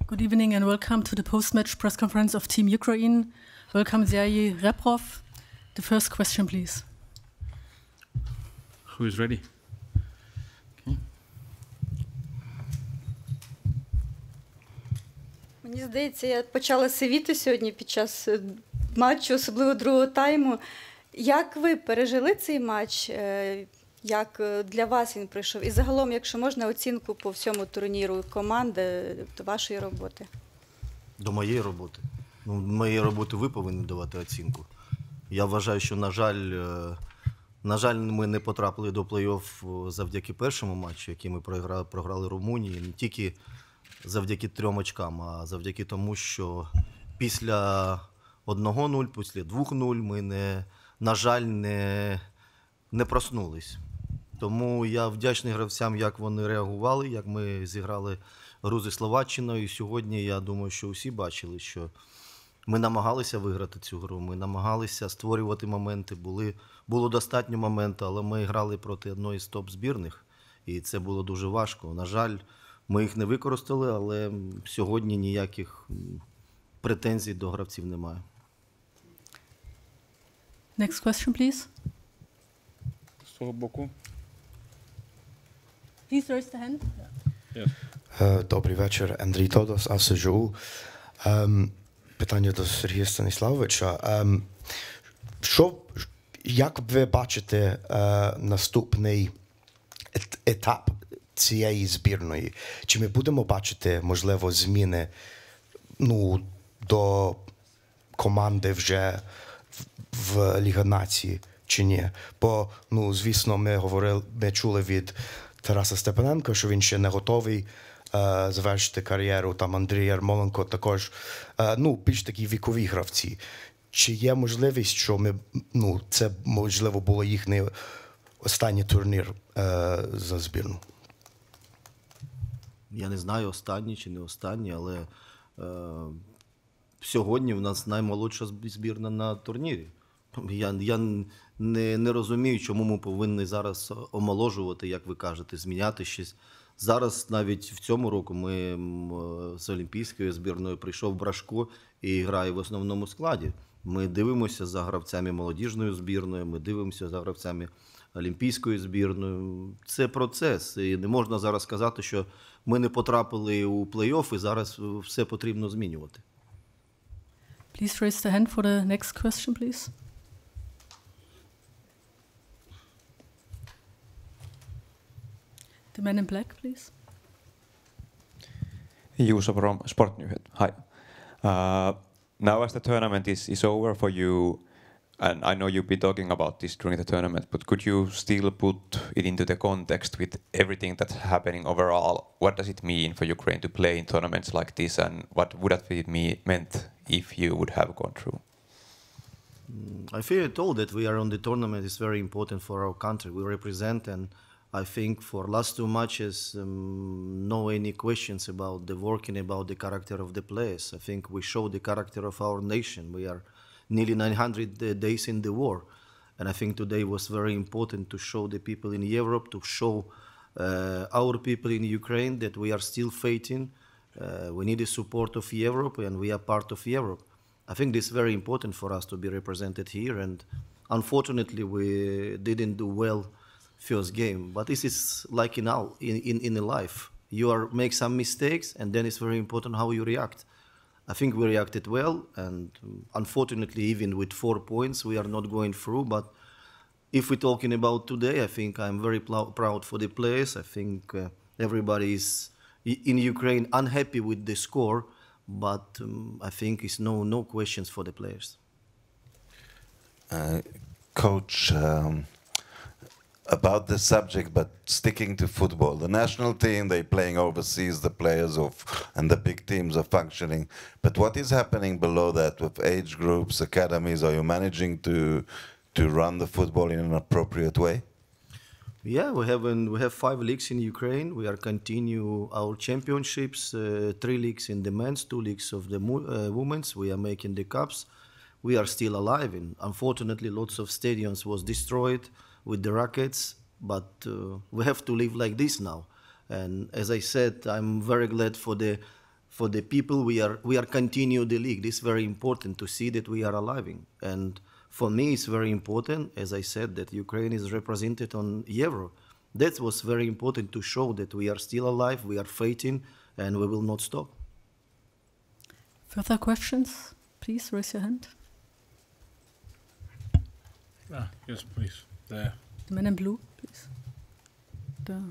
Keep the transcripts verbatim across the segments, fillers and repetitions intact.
Good evening and welcome to the post-match press conference of Team Ukraine. Welcome, Sergei Rebrov. The first question, please. Who is ready? Okay. Мені здається, я почала сивіти сьогодні під час матчу, особливо другого тайму. Як ви пережили цей матч? Як для вас він пройшов? І загалом, якщо можна, оцінку по всьому турніру команди, до вашої роботи. До моєї роботи? Ну, моєї роботи ви повинні давати оцінку. Я вважаю, що, на жаль, на жаль, ми не потрапили до плей-офф завдяки першому матчу, який ми програли, програли Румунії, не тільки завдяки трьом очкам, а завдяки тому, що після одного нуль, після двох нуль ми, не, на жаль, не, не проснулись. Тому я вдячний гравцям, як вони реагували, як ми зіграли гру зі Словаччиною. І сьогодні, я думаю, що усі бачили, що ми намагалися виграти цю гру, ми намагалися створювати моменти. Були, було достатньо моментів, але ми грали проти одної з топ-збірних, і це було дуже важко. На жаль, ми їх не використали, але сьогодні ніяких претензій до гравців немає. Next question, please. З того боку. Please raise the hand. Yes. Uh, Добрий вечір. Андрій Тодос, АСЖУ. Um, питання до Сергія Станіславовича. Um, що, як ви бачите uh, наступний ет етап цієї збірної? Чи ми будемо бачити, можливо, зміни ну, до команди вже в, в Ліга Нації, чи ні? Бо, ну, звісно, ми говорили, ми чули від Тараса Степаненка, що він ще не готовий е, завершити кар'єру. Там Андрій Ярмоленко також, е, ну, більш такі вікові гравці. Чи є можливість, що ми, ну, це, можливо, було їхній останній турнір е, за збірну? Я не знаю, останній чи не останній, але е, сьогодні в нас наймолодша збірна на турнірі. Я, я не, не розумію, чому ми повинні зараз омоложувати, як ви кажете, зміняти щось. Зараз навіть в цьому року ми з олімпійською збірною прийшов Брашко і грає в основному складі. Ми дивимося за гравцями молодіжної збірної, ми дивимося за гравцями олімпійської збірної. Це процес. І не можна зараз сказати, що ми не потрапили у плей-офф і зараз все потрібно змінювати. Please raise the hand for the next question, please. The man in black, please. Juuso from Sportnyhet. Hi. Uh, now as the tournament is, is over for you, and I know you've been talking about this during the tournament, but could you still put it into the context with everything that's happening overall? What does it mean for Ukraine to play in tournaments like this, and what would have it me meant if you would have gone through? I feel told that we are on the tournament is very important for our country. We represent, and I think for last two matches, um, no any questions about the working, about the character of the players. I think we show the character of our nation. We are nearly nine hundred days in the war, and I think today was very important to show the people in Europe, to show uh, our people in Ukraine that we are still fighting. Uh, we need the support of Europe, and we are part of Europe. I think this is very important for us to be represented here, and unfortunately we didn't do well first game, but this is like in all in, in, in life. You are make some mistakes, and then it's very important how you react. I think we reacted well, and unfortunately, even with four points, we are not going through. But if we're talking about today, I think I'm very pl- proud for the players. I think uh, everybody is in Ukraine unhappy with the score, but um, I think it's no no questions for the players. Uh, Coach, um, about the subject, but sticking to football, the national team, they're playing overseas, the players of, and the big teams are functioning. But what is happening below that with age groups, academies? Are you managing to to run the football in an appropriate way? Yeah, we have an, we have five leagues in Ukraine. We are continue our championships, uh, three leagues in the men's, two leagues of the uh, women's. We are making the cups. We are still alive. And unfortunately, lots of stadiums was destroyed with the rockets, but uh, we have to live like this now. And as I said, I'm very glad for the for the people we are we are continue the league. This is very important to see that we are alive. And for me, it's very important, as I said, that Ukraine is represented on Euro. That was very important to show that we are still alive, we are fighting, and we will not stop. Further questions? Please raise your hand. Ah, yes, please. There. The man in blue, please. There.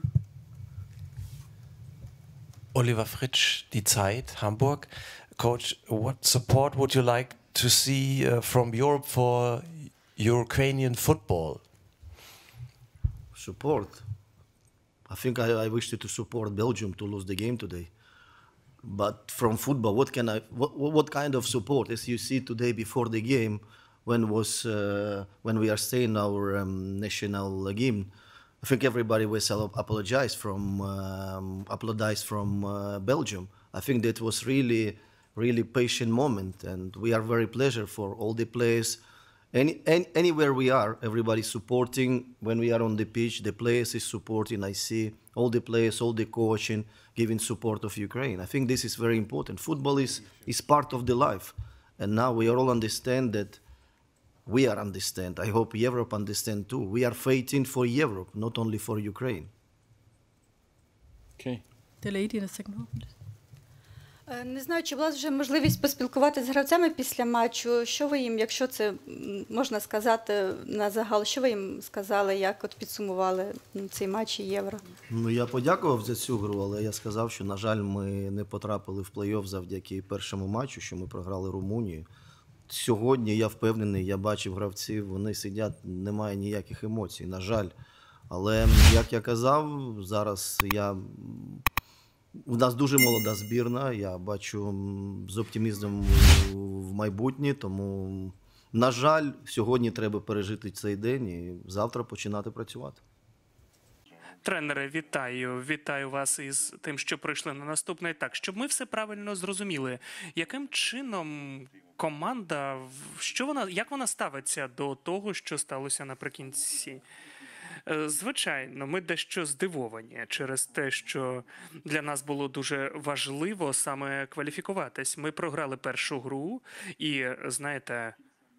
Oliver Fritsch, Die Zeit, Hamburg. Coach, what support would you like to see uh, from Europe for Ukrainian football? Support. I think I, I wish to support Belgium to lose the game today. But from football, what can I? What, what kind of support? As you see today before the game, when was uh, when we are saying our um, national hymn, I think everybody was apologized from um, apologized from uh, Belgium. I think that was really, really patient moment, and we are very pleasure for all the players. Any, any anywhere we are, everybody supporting. When we are on the pitch, the players is supporting. I see all the players, all the coaching, giving support of Ukraine. I think this is very important. Football is is part of the life, and now we all understand that. We are understand. I hope Europe understand too. We are fighting for Europe, not only for Ukraine. Okay. The lady in the second row. Е, Не знаю, чи була вже можливість поспілкуватися з гравцями після матчу. Що ви їм, якщо це м, можна сказати на загал, що ви їм сказали, як от підсумували м, цей матч і Євро? Ну, я подякував за цю гру, але я сказав, що, на жаль, ми не потрапили в плей-офф завдяки першому матчу, що ми програли Румунію. Сьогодні, я впевнений, я бачив гравців, вони сидять, немає ніяких емоцій, на жаль. Але, як я казав, зараз я... У нас дуже молода збірна, я бачу з оптимізмом в майбутнє, тому, на жаль, сьогодні треба пережити цей день і завтра починати працювати. Тренере, вітаю. Вітаю вас із тим, що прийшли на наступний. Так, щоб ми все правильно зрозуміли, яким чином команда, що вона, як вона ставиться до того, що сталося наприкінці? Звичайно, ми дещо здивовані через те, що для нас було дуже важливо саме кваліфікуватись. Ми програли першу гру і, знаєте,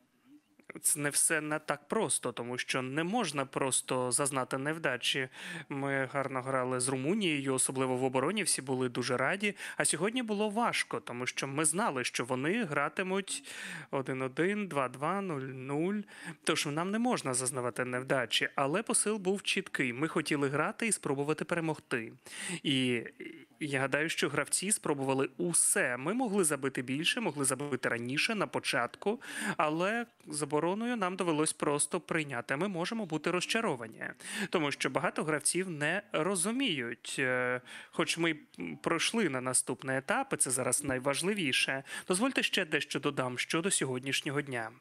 це не все не так просто, тому що не можна просто зазнати невдачі. Ми гарно грали з Румунією, особливо в обороні, всі були дуже раді. А сьогодні було важко, тому що ми знали, що вони гратимуть один-один, два-два, нуль-нуль. Тож нам не можна зазнавати невдачі. Але посил був чіткий. Ми хотіли грати і спробувати перемогти. І я гадаю, що гравці спробували усе. Ми могли забити більше, могли забити раніше, на початку, але з обороною нам довелось просто прийняти. Ми можемо бути розчаровані, тому що багато гравців не розуміють. Хоч ми пройшли на наступний етап, і це зараз найважливіше. Дозвольте ще дещо додам щодо сьогоднішнього дня.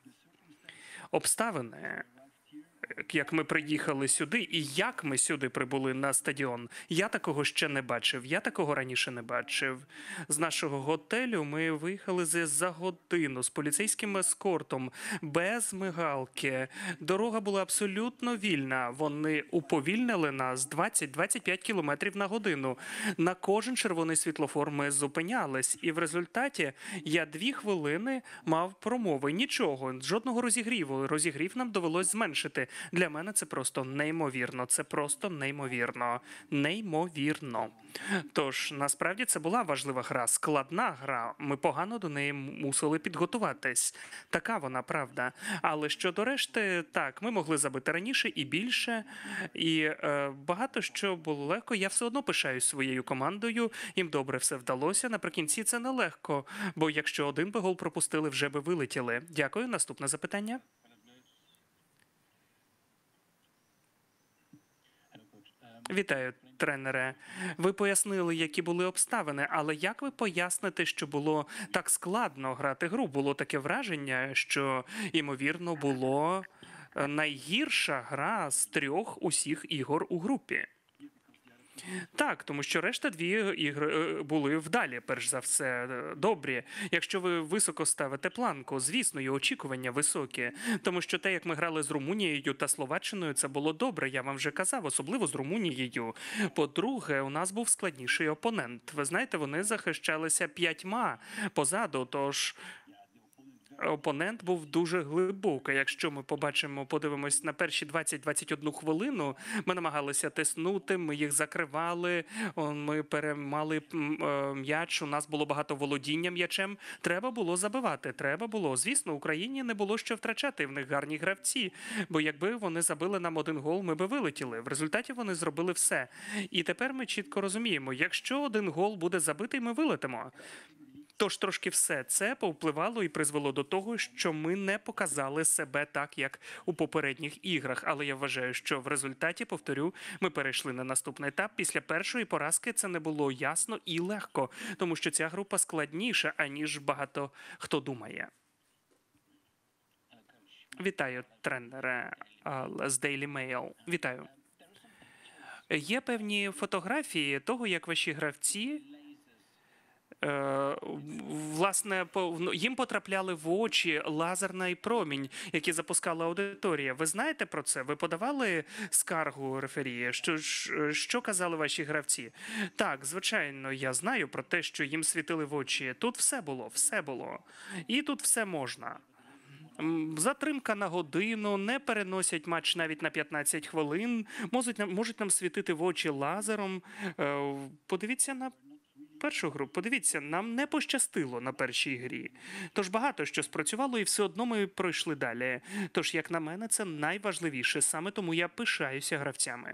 Обставини, як ми приїхали сюди і як ми сюди прибули на стадіон, я такого ще не бачив, я такого раніше не бачив. З нашого готелю ми виїхали за годину з поліцейським ескортом, без мигалки. Дорога була абсолютно вільна. Вони уповільнили нас двадцять-двадцять п'ять кілометрів на годину. На кожен червоний світлофор ми зупинялись. І в результаті я дві хвилини мав промови. Нічого, жодного розігріву. Розігрів нам довелось зменшити. Для мене це просто неймовірно. Це просто неймовірно. Неймовірно. Тож, насправді, це була важлива гра, складна гра. Ми погано до неї мусили підготуватись. Така вона, правда. Але щодо решти, так, ми могли забити раніше і більше. І е, багато що було легко. Я все одно пишаюсь своєю командою. Їм добре все вдалося. Наприкінці це нелегко. Бо якщо один би гол пропустили, вже би вилетіли. Дякую. Наступне запитання. Вітаю, тренере. Ви пояснили, які були обставини, але як ви поясните, що було так складно грати гру? Було таке враження, що, ймовірно, було найгірша гра з трьох усіх ігор у групі. Так, тому що решта дві ігри були вдалі, перш за все, добрі. Якщо ви високо ставите планку, звісно, і очікування високі. Тому що те, як ми грали з Румунією та Словаччиною, це було добре, я вам вже казав, особливо з Румунією. По-друге, у нас був складніший опонент. Ви знаєте, вони захищалися п'ятьма позаду, тож опонент був дуже глибокий. Якщо ми побачимо, подивимось на перші двадцять-двадцять одну хвилину, ми намагалися тиснути, ми їх закривали, ми переймали м'яч, у нас було багато володіння м'ячем. Треба було забивати, треба було. Звісно, Україні не було що втрачати, в них гарні гравці, бо якби вони забили нам один гол, ми би вилетіли. В результаті вони зробили все. І тепер ми чітко розуміємо, якщо один гол буде забитий, ми вилетимо. Тож трошки все це повпливало і призвело до того, що ми не показали себе так, як у попередніх іграх. Але я вважаю, що в результаті, повторю, ми перейшли на наступний етап. Після першої поразки це не було ясно і легко, тому що ця група складніша, аніж багато хто думає. Вітаю, тренере з Daily Mail. Вітаю. Є певні фотографії того, як ваші гравці власне, їм потрапляли в очі лазерний промінь, який запускала аудиторія. Ви знаєте про це? Ви подавали скаргу рефері? Що, що казали ваші гравці? Так, звичайно, я знаю про те, що їм світили в очі. Тут все було, все було. І тут все можна. Затримка на годину, не переносять матч навіть на п'ятнадцять хвилин, можуть, можуть нам світити в очі лазером. Подивіться на першу гру. Подивіться, нам не пощастило на першій грі. Тож багато що спрацювало і все одно ми пройшли далі. Тож, як на мене, це найважливіше. Саме тому я пишаюся гравцями.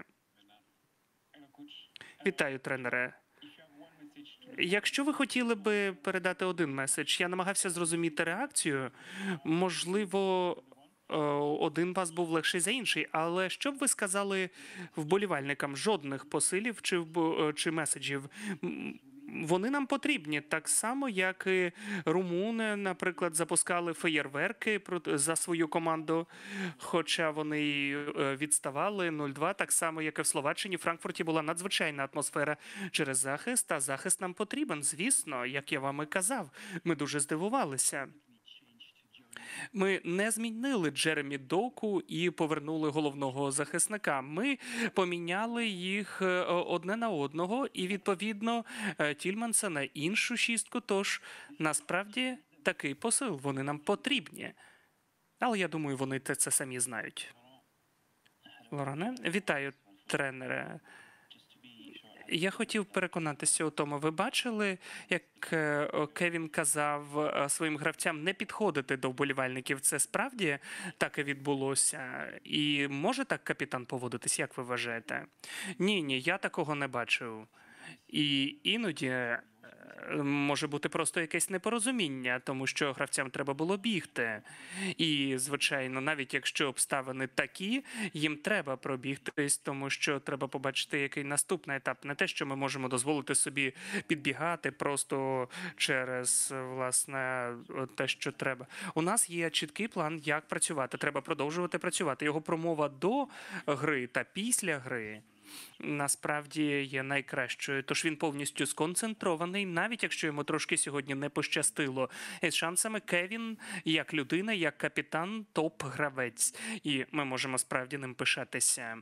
Вітаю, тренере. Якщо ви хотіли би передати один меседж, я намагався зрозуміти реакцію. Можливо, один вас був легший за інший, але що б ви сказали вболівальникам? Жодних посилів чи, чи меседжів? Вони нам потрібні, так само, як і румуни, наприклад, запускали феєрверки за свою команду, хоча вони відставали нуль-два, так само, як і в Словаччині. В Франкфурті була надзвичайна атмосфера через захист, а захист нам потрібен, звісно, як я вам і казав. Ми дуже здивувалися. Ми не змінили Джеремі Доку і повернули головного захисника. Ми поміняли їх одне на одного і, відповідно, Тільманса на іншу шістку. Тож, насправді, такий посил. Вони нам потрібні. Але, я думаю, вони це самі знають. Лоране, вітаю, тренере. Я хотів переконатися у тому. Ви бачили, як Кевін казав своїм гравцям не підходити до вболівальників? Це справді так і відбулося? І може так капітан поводитись, як ви вважаєте? Ні, ні, я такого не бачив. І іноді може бути просто якесь непорозуміння, тому що гравцям треба було бігти. І, звичайно, навіть якщо обставини такі, їм треба пробігтись, тому що треба побачити, який наступний етап. Не те, що ми можемо дозволити собі підбігати просто через, власне, те, що треба. У нас є чіткий план, як працювати. Треба продовжувати працювати. Його промова до гри та після гри насправді є найкращою. Тож він повністю сконцентрований, навіть якщо йому трошки сьогодні не пощастило. І з шансами Кевін, як людина, як капітан, топ-гравець. І ми можемо справді ним пишатися.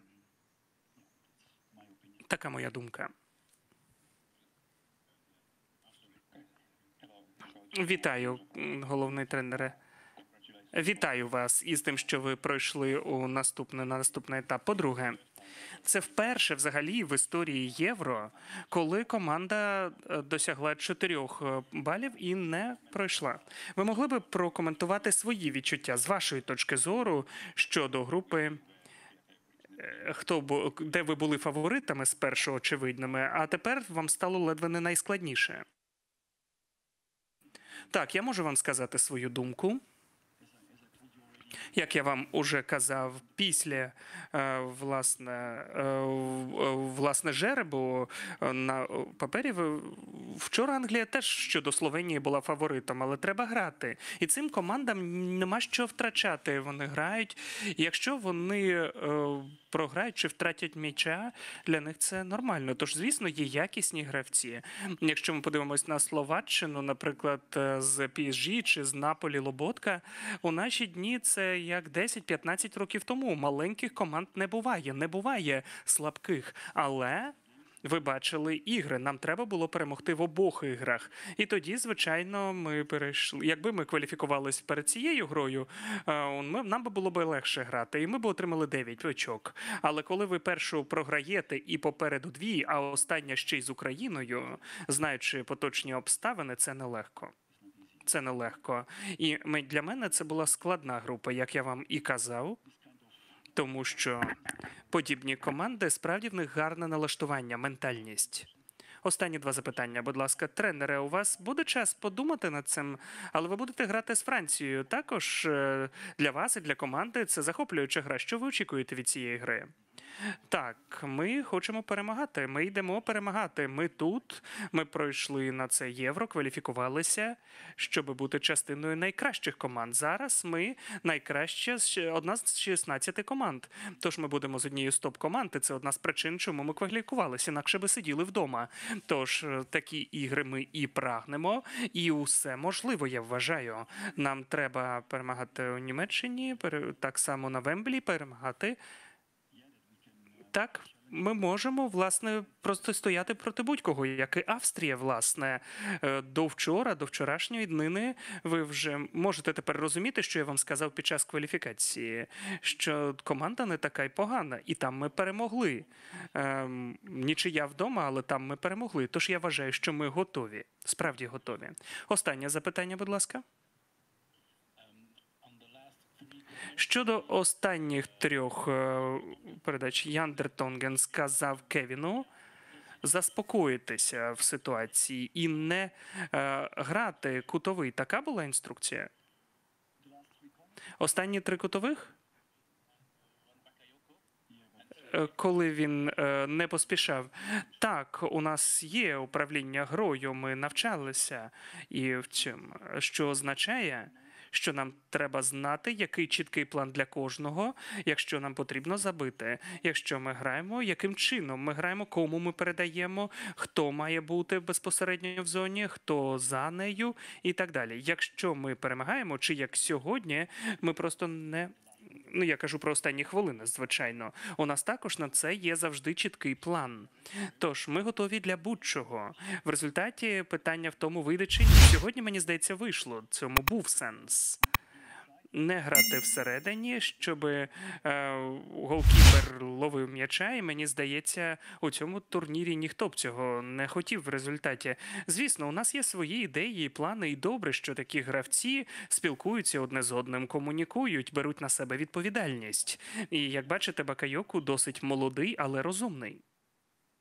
Така моя думка. Вітаю, головний тренере. Вітаю вас із тим, що ви пройшли у наступний, на наступний етап. По-друге, це вперше взагалі в історії Євро, коли команда досягла чотирьох балів і не пройшла. Ви могли б прокоментувати свої відчуття з вашої точки зору щодо групи, хто, де ви були фаворитами спершу очевидними, а тепер вам стало ледве не найскладніше? Так, я можу вам сказати свою думку. Як я вам уже казав, після власне, власне жеребу на папері, вчора Англія теж щодо Словенії була фаворитом, але треба грати. І цим командам нема що втрачати. Вони грають. І якщо вони програють чи втратять м'яча, для них це нормально. Тож, звісно, є якісні гравці. Якщо ми подивимось на Словаччину, наприклад, з Пі Ес Жі чи з Наполі Лоботка, у наші дні це як десять-п'ятнадцять років тому. Маленьких команд не буває, не буває слабких. Але ви бачили ігри, нам треба було перемогти в обох іграх. І тоді, звичайно, ми перейшли. Якби ми кваліфікувалися перед цією грою, ми, нам би було б легше грати, і ми б отримали дев'ять очок. Але коли ви першу програєте і попереду дві, а остання ще й з Україною, знаючи поточні обставини, це нелегко. Це нелегко. І ми, для мене це була складна група, як я вам і казав. Тому що подібні команди, справді в них гарне налаштування, ментальність. Останні два запитання, будь ласка. Тренере, у вас буде час подумати над цим, але ви будете грати з Францією. Також для вас і для команди це захоплююча гра. Що ви очікуєте від цієї гри? Так, ми хочемо перемагати, ми йдемо перемагати. Ми тут, ми пройшли на це Євро, кваліфікувалися, щоб бути частиною найкращих команд. Зараз ми найкраща, одна з шістнадцяти команд. Тож ми будемо з однією з топ-команд, і це одна з причин, чому ми кваліфікувалися, інакше би сиділи вдома. Тож такі ігри ми і прагнемо, і усе можливо, я вважаю. Нам треба перемагати у Німеччині, так само на Вемблі, перемагати. Так, ми можемо, власне, просто стояти проти будь-кого, як і Австрія, власне. До вчора, до вчорашньої днини ви вже можете тепер розуміти, що я вам сказав під час кваліфікації, що команда не така й погана, і там ми перемогли. Ем, нічия вдома, але там ми перемогли. Тож я вважаю, що ми готові, справді готові. Останнє запитання, будь ласка. Щодо останніх трьох передач, Ян Дертонген сказав Кевіну заспокоїтися в ситуації і не е, грати кутовий. Така була інструкція? Останні три кутових? Коли він е, не поспішав. Так, у нас є управління грою, ми навчалися. І в цьому, що означає, що нам треба знати, який чіткий план для кожного, якщо нам потрібно забити. Якщо ми граємо, яким чином ми граємо, кому ми передаємо, хто має бути безпосередньо в зоні, хто за нею і так далі. Якщо ми перемагаємо, чи як сьогодні, ми просто не... Ну, я кажу про останні хвилини, звичайно. У нас також на це є завжди чіткий план. Тож, ми готові для будь-чого. В результаті питання в тому, вийде чи ні. Сьогодні, мені здається, вийшло. Цьому був сенс. Не грати всередині, щоб е, голкіпер ловив м'яча, і мені здається, у цьому турнірі ніхто б цього не хотів в результаті. Звісно, у нас є свої ідеї і плани, і добре, що такі гравці спілкуються одне з одним, комунікують, беруть на себе відповідальність. І, як бачите, Бакайоку досить молодий, але розумний.